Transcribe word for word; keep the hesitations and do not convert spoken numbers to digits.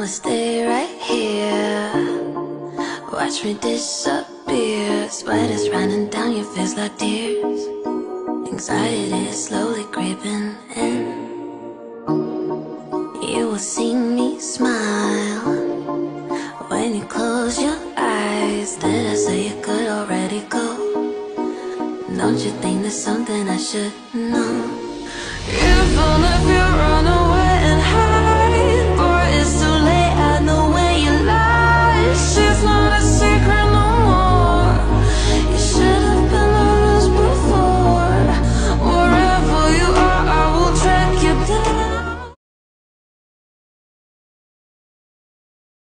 I'ma stay right here. Watch me disappear. Sweat is running down your face like tears. Anxiety is slowly creeping in. You will see me smile when you close your eyes. Did I say you could already go? Don't you think there's something I should know?